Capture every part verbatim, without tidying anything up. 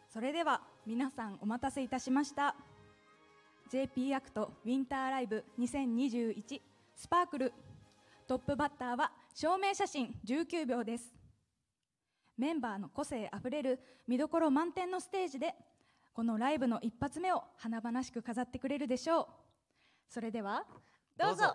それでは皆さんお待たせいたしました。 ジェーピー アクトウィンターライブにせんにじゅういちスパークル、トップバッターは証明写真じゅうきゅうびょうです。メンバーの個性あふれる見どころ満点のステージでこのライブの一発目を華々しく飾ってくれるでしょう。それではどうぞ。 どうぞ。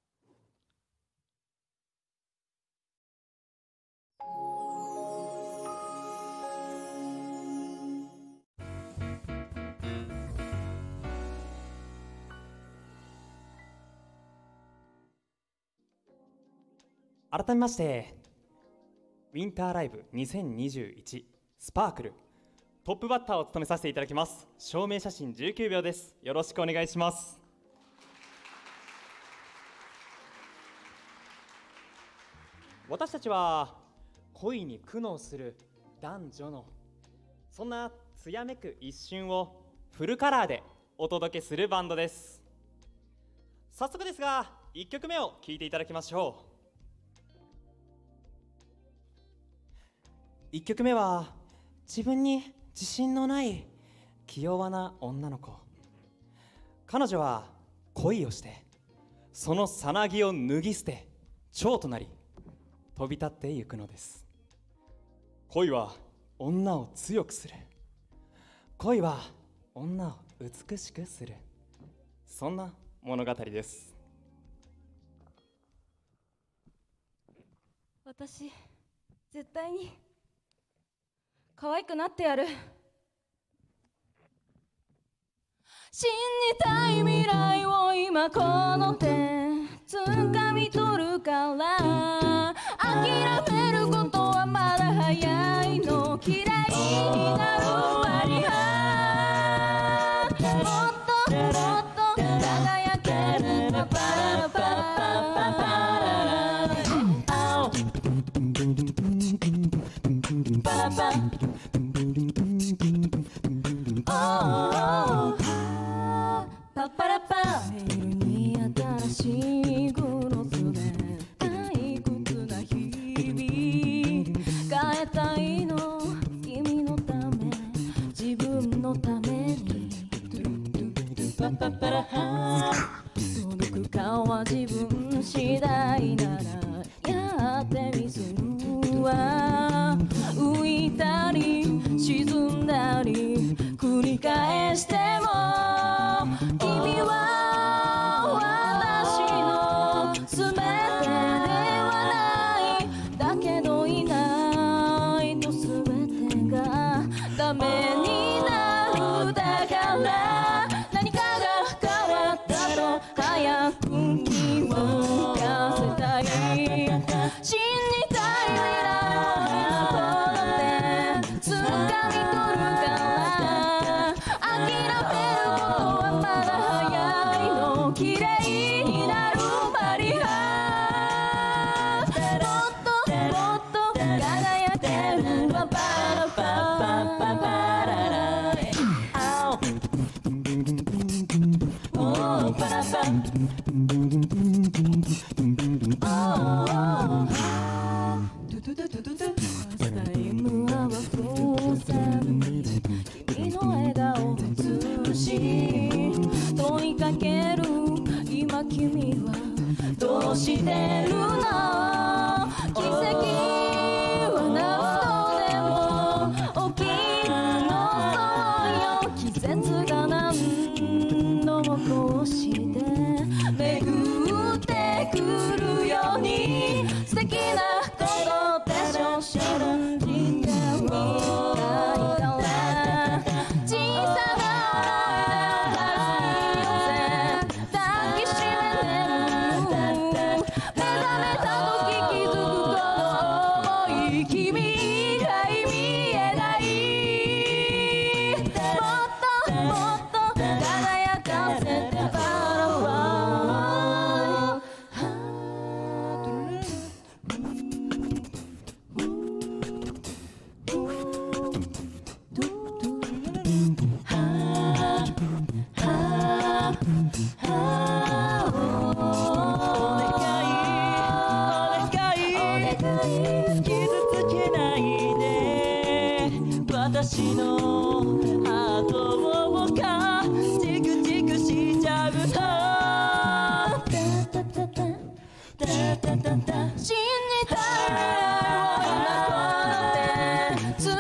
改めましてウィンターライブにせんにじゅういちスパークルトップバッターを務めさせていただきます証明写真じゅうきゅうびょうです。よろしくお願いします。私たちは恋に苦悩する男女のそんな艶めく一瞬をフルカラーでお届けするバンドです。早速ですがいっきょくめを聴いていただきましょう。いっきょくめは自分に自信のない気弱な女の子。彼女は恋をしてそのさなぎを脱ぎ捨て蝶となり飛び立ってゆくのです。恋は女を強くする。恋は女を美しくする。そんな物語です。 私絶対に可愛くなってやる。信じたい未来を今この手掴み取るから諦めることはまだ早いの。嫌いになるマリハもっともっと輝けるパパラパラパパラ青パラパパパラパメールに新しいグロスで退屈な日々変えたいの君のため自分のためにパパパラハ届くかは自分次第ならやってみせるわ。浮いたり沈んだり繰り返しても君は私の全てではないだけどいないと全てがダメになる。だから何かが変わったと早く気づかせたい。信じたい未来をこの手掴み取るから諦めることはまだ早いの。綺麗になるマリハもっともっと輝けるパパラパパパパララ青おーパラパおータイムは風船君の笑顔美しい問いかける今君はどうしてるの。奇跡は何度でも起きるの。そうよ季節が何度もこうして巡ってくるように素敵なことでしょ。信じてみたいから小さな抱きしめてる目覚めた時気づくこの想い君以外見えない。もっともっと輝かせてパラパラ傷つけないで私のハートをかチクチクしちゃうの信じたい女ってつかみ取る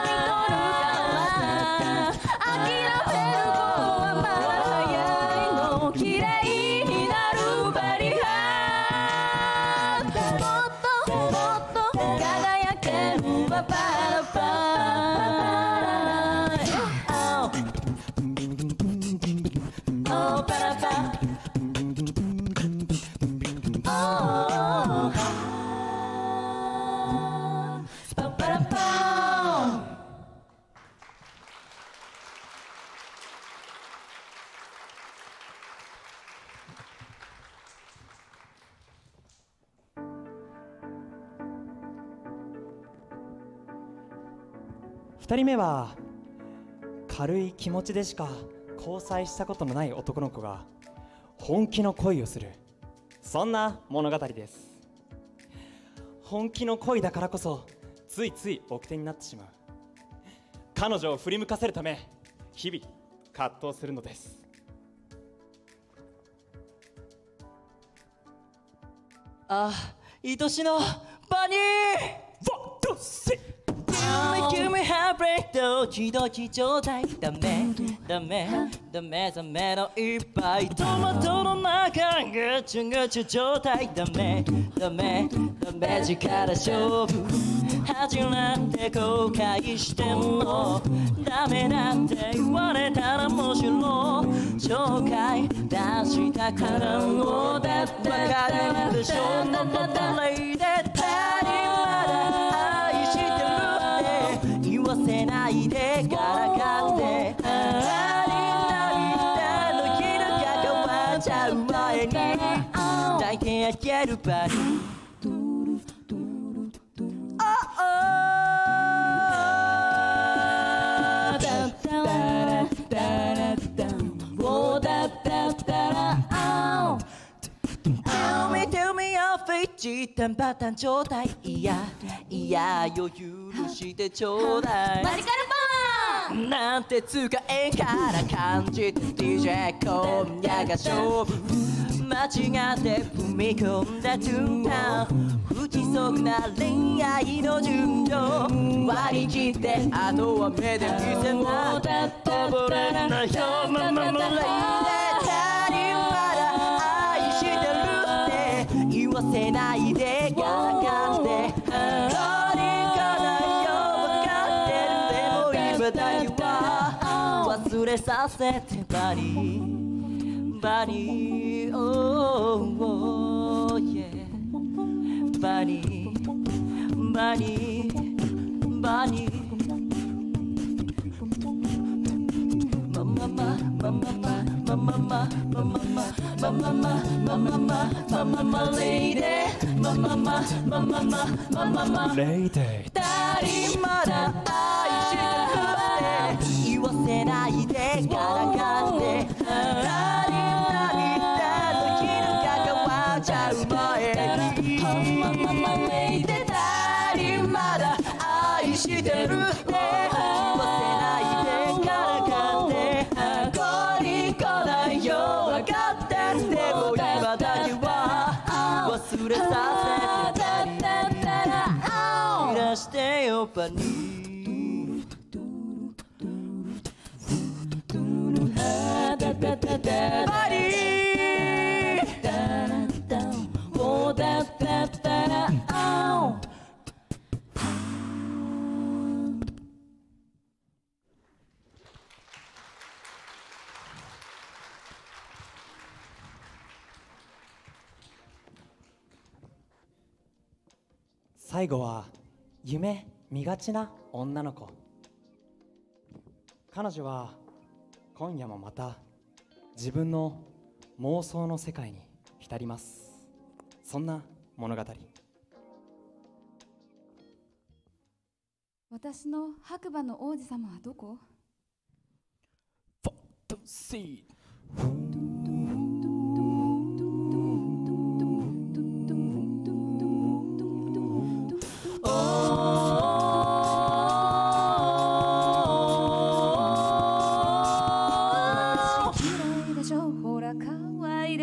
から諦める子はまだ早いの綺麗になるベリハーもっともっと輝けるババラバふたりめは軽い気持ちでしか交際したことのない男の子が本気の恋をする、そんな物語です。本気の恋だからこそついつい奥手になってしまう。彼女を振り向かせるため日々葛藤するのです。 あ、愛しのバニーワン、ツー、スリーGive me heartbreak ドキドキちょうだいダメダメダメダメのいっぱいトマトの中ぐちゅぐちゅ状態ダメダメダメ力勝負恥なんて後悔してもダメなんて言われたらむしろ紹介出したからもうだってわかるでしょなななれで足りまだ愛してる言わせないでからかってあり涙の日が変わっちゃう前に抱いてあげるバリ一旦パターンちょうだいいやいや余裕してちょうだいマジカルパンなんて使えんから感じて ディージェー 今夜が勝負間違って踏み込んだトゥーンタウン不規則な恋愛の順序割り切ってあとは目で見せな溺れないよままのレイで足りまだ愛してる言わせないでからかってこれからよ分かってるでも今だけは忘れさせてバリーバリー oh yeah バリーバリーバリーマママママママママママママママママママレイデーマママママママママレイデー二人まだ愛してるって言わせないでからかって二人涙の日が変わっちゃう前にマママレイデー二人まだ愛してるって言わせないでからかってこれからよ分かってるでも今だけは忘れさせてたりいらしてよバニーバニーもうだったったら最後は夢見がちな女の子。彼女は今夜もまた自分の妄想の世界に浸ります。そんな物語。 私の白馬の王子様はどこ？ ファンタジー。 「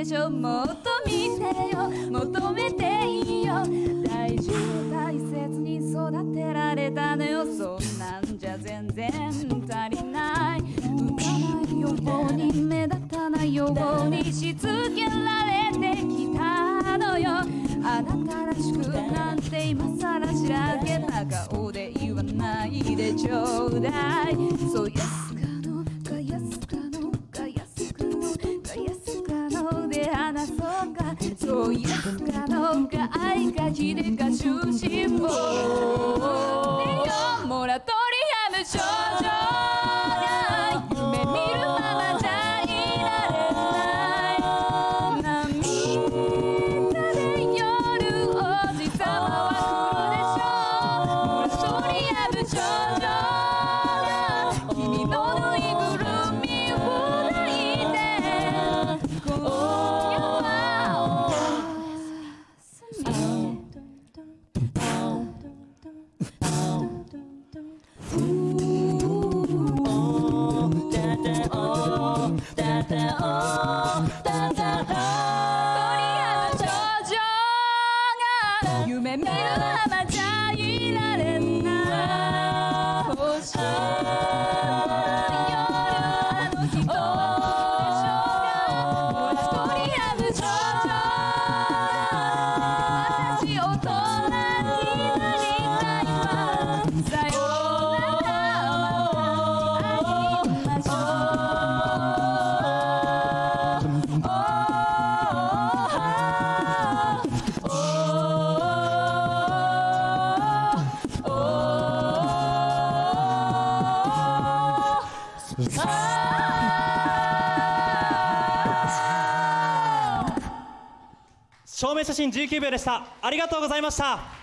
しょ。もっと見てよ、求めていいよ。大事を大切に育てられたのよ。そんなんじゃ全然足りない。浮かないように目立たないようにしつけられてきたのよ。あなたらしくなんて今さらしらけた顔で言わないでちょうだい。そう安かのか安かのか安かのか安かので話そうか。そう安かのか愛か秀か終身法モラトリアム少女が夢見るままじゃいられない。涙で夜おじさまは来るでしょう。モラトリアム少女が君のぬいぐるみを抱いて今夜はおやすみ。夢見るままじゃいられない。星の夜あの人はどうでしょうか。モラトリアム少女私大人になりたいわ。さようならまた会いましょ証明写真じゅうきゅうびょうでした。ありがとうございました。